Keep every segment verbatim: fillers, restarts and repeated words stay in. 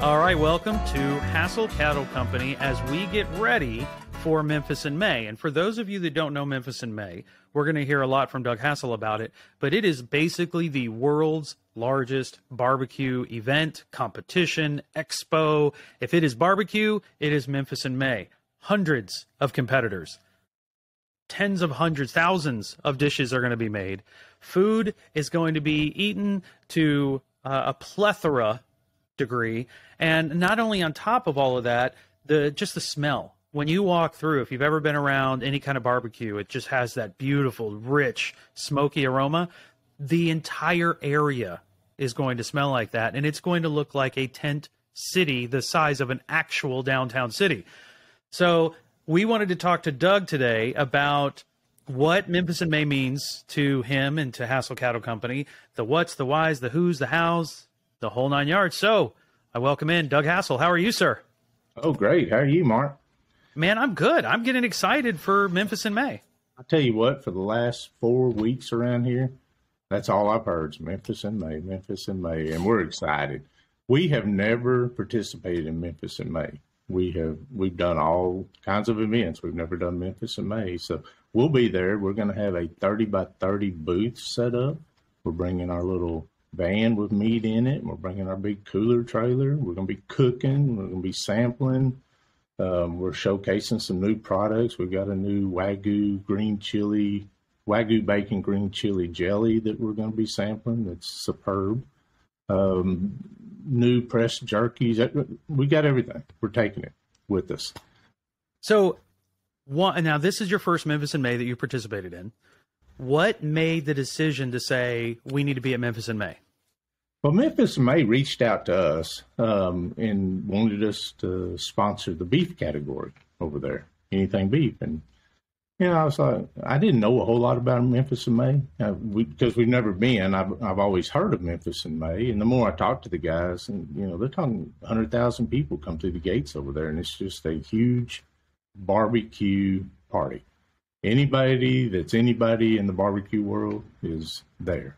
All right, welcome to Hassell Cattle Company as we get ready for Memphis in May. And for those of you that don't know Memphis in May, we're going to hear a lot from Doug Hassell about it, but it is basically the world's largest barbecue event, competition, expo. If it is barbecue, it is Memphis in May. Hundreds of competitors, tens of hundreds, thousands of dishes are going to be made. Food is going to be eaten to uh, a plethora degree, and not only on top of all of that, the just the smell. When you walk through, if you've ever been around any kind of barbecue, it just has that beautiful, rich, smoky aroma. The entire area is going to smell like that, and it's going to look like a tent city the size of an actual downtown city. So we wanted to talk to Doug today about what Memphis in May means to him and to Hassell Cattle Company, the what's, the whys, the who's, the how's, the whole nine yards. So I welcome in Doug Hassell. How are you, sir? Oh, great. How are you, Mark? Man, I'm good. I'm getting excited for Memphis in May. I'll tell you what, for the last four weeks around here, that's all I've heard is Memphis in May, Memphis in May, and we're excited. We have never participated in Memphis in May. We have, we've done all kinds of events. We've never done Memphis in May. So we'll be there. We're going to have a thirty by thirty booth set up. We're bringing our little van with meat in it. We're bringing our big cooler trailer. We're going to be cooking. We're going to be sampling. Um, we're showcasing some new products. We've got a new Wagyu green chili, Wagyu bacon green chili jelly that we're going to be sampling. That's superb. Um, new pressed jerkies. We got everything. We're taking it with us. So one, now this is your first Memphis in May that you participated in. What made the decision to say we need to be at Memphis in May? Well, Memphis in May reached out to us um, and wanted us to sponsor the beef category over there, anything beef. And, you know, I was like, I didn't know a whole lot about Memphis in May uh, we, because we've never been. I've, I've always heard of Memphis in May. And the more I talk to the guys, and, you know, they're talking one hundred thousand people come through the gates over there. And it's just a huge barbecue party. Anybody that's anybody in the barbecue world is there.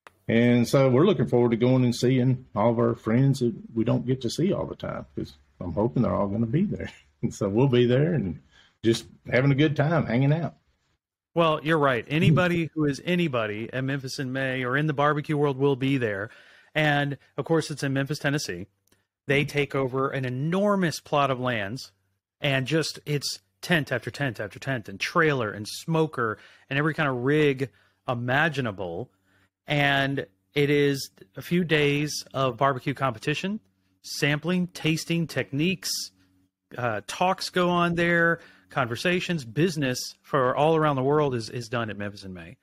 And so we're looking forward to going and seeing all of our friends that we don't get to see all the time, because I'm hoping they're all going to be there. And so we'll be there and just having a good time, hanging out. Well, you're right. Anybody who is anybody at Memphis in May or in the barbecue world will be there. And, of course, it's in Memphis, Tennessee. They take over an enormous plot of lands, and just it's tent after tent after tent and trailer and smoker and every kind of rig imaginable. And it is a few days of barbecue competition, sampling, tasting techniques, uh, talks go on there, conversations, business for all around the world is, is done at Memphis in May.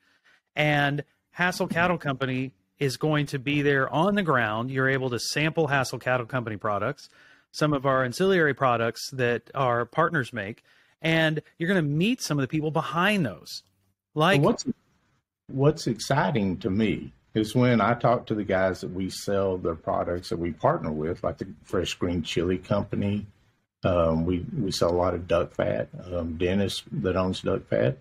And Hassell Cattle Company is going to be there on the ground. You're able to sample Hassell Cattle Company products, some of our ancillary products that our partners make, and you're going to meet some of the people behind those. Like well, what's what's exciting to me is when I talk to the guys that we sell their products that we partner with, like the Fresh Green Chili Company. Um, we we sell a lot of duck fat. Um, Dennis that owns Duck Fat,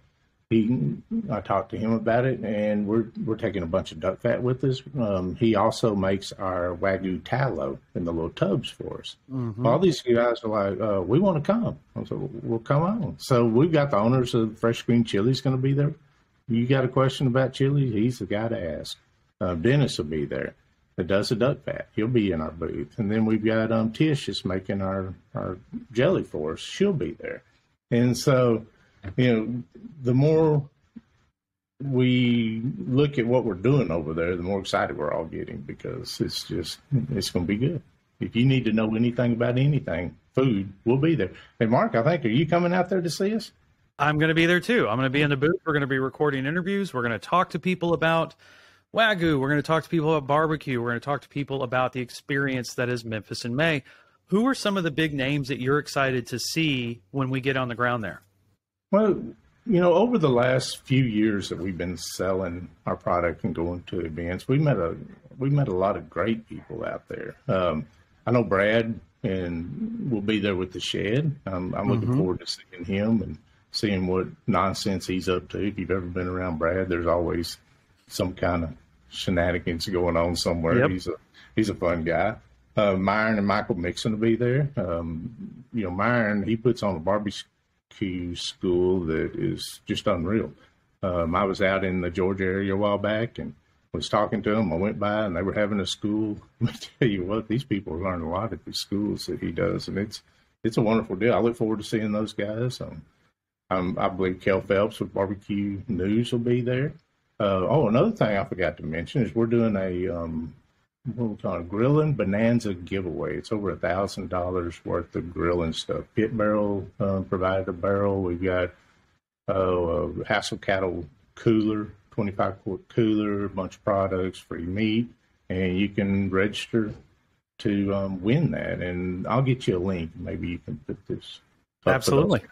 he I talked to him about it, and we're we're taking a bunch of duck fat with us. Um, he also makes our Wagyu tallow in the little tubs for us. Mm-hmm. All these guys are like, uh, we want to come. I said, well, come on. So we've got the owners of Fresh Green Chili's going to be there. You got a question about chili? He's the guy to ask. Uh, Dennis will be there. That does the duck fat. He'll be in our booth. And then we've got um, Tish is making our, our jelly for us. She'll be there. And so, you know, the more we look at what we're doing over there, the more excited we're all getting, because it's just, it's going to be good. If you need to know anything about anything, food, we'll be there. Hey, Mark, I think, are you coming out there to see us? I'm going to be there too. I'm going to be in the booth. We're going to be recording interviews. We're going to talk to people about Wagyu. We're going to talk to people about barbecue. We're going to talk to people about the experience that is Memphis in May. Who are some of the big names that you're excited to see when we get on the ground there? Well, you know, over the last few years that we've been selling our product and going to events, we met a we met a lot of great people out there. Um, I know Brad, and we'll be there with the shed. Um, I'm looking mm-hmm. forward to seeing him and seeing what nonsense he's up to. If you've ever been around Brad, there's always some kind of shenanigans going on somewhere. Yep. He's a he's a fun guy. Uh, Myron and Michael Mixon will be there. Um, you know, Myron, he puts on a barbecue school that is just unreal. Um, I was out in the Georgia area a while back and was talking to them. I went by and they were having a school. Let me tell you what, these people learn a lot at the schools that he does, and it's it's a wonderful deal. I look forward to seeing those guys. Um, I'm, I believe Kel Phelps with Barbecue News will be there. Uh, oh, another thing I forgot to mention is we're doing a um, what we call a grilling bonanza giveaway. It's over a thousand dollars worth of grilling stuff. Pit Barrel uh, provided a barrel. We've got uh, a Hassell Cattle cooler, twenty-five quart cooler, a bunch of products, free meat, and you can register to um, win that. And I'll get you a link. Maybe you can put this up. Absolutely.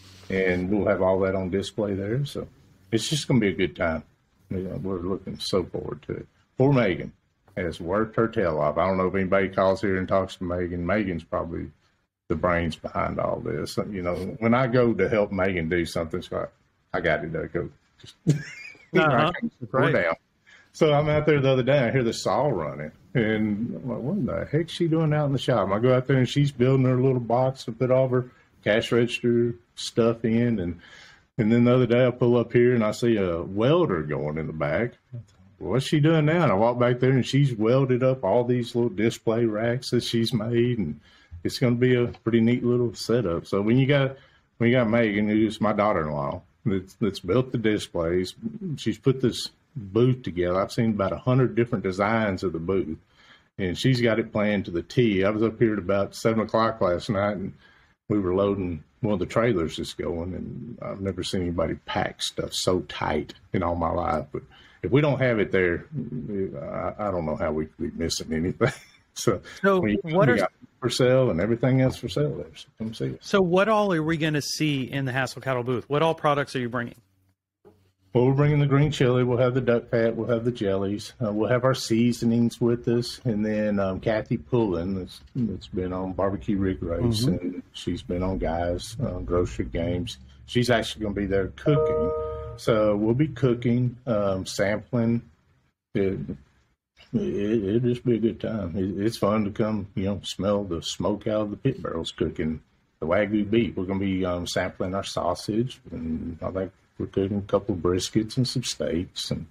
And we'll have all that on display there. So it's just going to be a good time. You know, we're looking so forward to it. Poor Megan has worked her tail off. I don't know if anybody calls here and talks to Megan. Megan's probably the brains behind all this. You know, when I go to help Megan do something, it's like, I got it, Doug. Go. Just uh-huh. We're down. So I'm out there the other day. I hear the saw running. And I'm like, what the heck's she doing out in the shop? I go out there and she's building her little box to put all of her cash register stuff in. And and then the other day I pull up here and I see a welder going in the back. What's she doing now? And I walk back there and she's welded up all these little display racks that she's made, and it's going to be a pretty neat little setup. So when you got when you got Megan, who's my daughter-in-law, that's, that's built the displays, she's put this booth together. I've seen about a hundred different designs of the booth, and she's got it planned to the T. I was up here at about seven o'clock last night, and we were loading one of the trailers that's going, and I've never seen anybody pack stuff so tight in all my life. But if we don't have it there, I, I don't know how we could be missing anything. so, so you, what are for sale and everything else for sale there? So come see it. So what all are we going to see in the Hassell Cattle booth? What all products are you bringing? Well, we're bringing the green chili. We'll have the duck fat. We'll have the jellies. Uh, we'll have our seasonings with us. And then um, Kathy Pullen, that's, that's been on Barbecue Rig Race, mm-hmm. and she's been on Guys, uh, Grocery Games. She's actually going to be there cooking. So we'll be cooking, um, sampling. It, it, it'll just be a good time. It, it's fun to come, you know, smell the smoke out of the pit barrels cooking the Wagyu beef. We're going to be um, sampling our sausage, and I think we're cooking a couple of briskets and some steaks and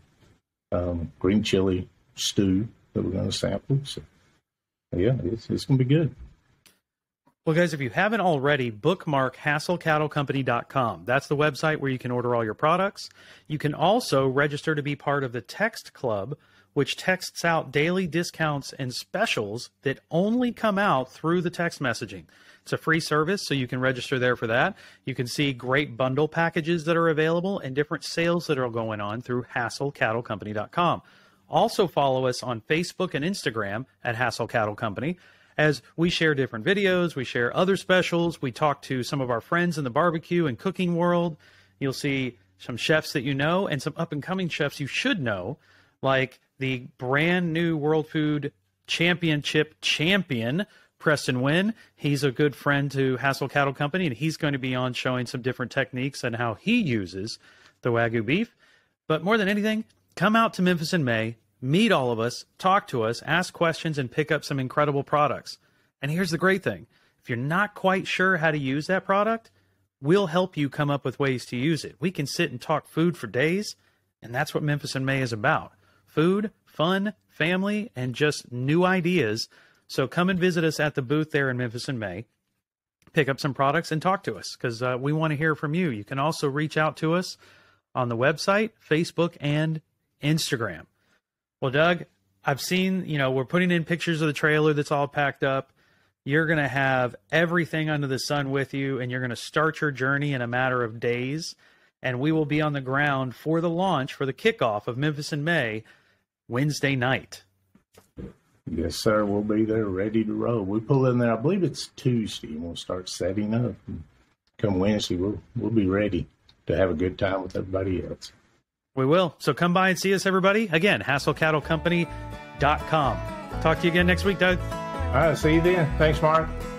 um, green chili stew that we're going to sample. So, yeah, it's, it's going to be good. Well, guys, if you haven't already, bookmark hassell cattle company dot com. That's the website where you can order all your products. You can also register to be part of the Text Club, which texts out daily discounts and specials that only come out through the text messaging. It's a free service, so you can register there for that. You can see great bundle packages that are available and different sales that are going on through hassell cattle company dot com. Also follow us on Facebook and Instagram at Hassell Cattle Company, as we share different videos, we share other specials, we talk to some of our friends in the barbecue and cooking world. You'll see some chefs that you know and some up-and-coming chefs you should know, like the brand new World Food Championship champion, Preston Wynn. He's a good friend to Hassell Cattle Company, and he's going to be on showing some different techniques and how he uses the Wagyu beef. But more than anything, come out to Memphis in May, meet all of us, talk to us, ask questions, and pick up some incredible products. And here's the great thing. If you're not quite sure how to use that product, we'll help you come up with ways to use it. We can sit and talk food for days, and that's what Memphis in May is about. Food, fun, family, and just new ideas. So come and visit us at the booth there in Memphis in May. Pick up some products and talk to us, because uh, we want to hear from you. You can also reach out to us on the website, Facebook, and Instagram. Well, Doug, I've seen, you know, we're putting in pictures of the trailer that's all packed up. You're going to have everything under the sun with you, and you're going to start your journey in a matter of days. And we will be on the ground for the launch, for the kickoff of Memphis in May, Wednesday night. Yes, sir. We'll be there ready to roll. We pull in there, I believe it's Tuesday, and we'll start setting up. And come Wednesday, we'll, we'll be ready to have a good time with everybody else. We will. So come by and see us, everybody. Again, hassell cattle company dot com. Talk to you again next week, Doug. All right. See you then. Thanks, Mark.